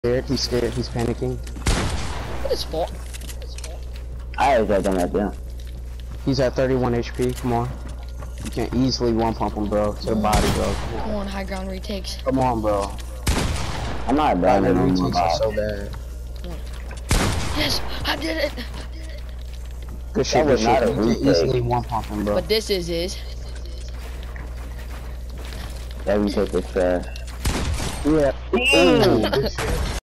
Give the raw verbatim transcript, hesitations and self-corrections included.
scared, he's scared, he's panicking. What is fault? I always got them right there. He's at thirty-one H P, come on. You can easily one pump him, bro, to the body, bro. Come on, Come on, high ground retakes. Come on bro. I'm not bad at Diamond them. retakes are so bad. Yes, I did it! Good shit, That good was not shit. a You can retake. easily one pump him, bro. But this is his. That retake is trash. Yeah. Ooh, good shit.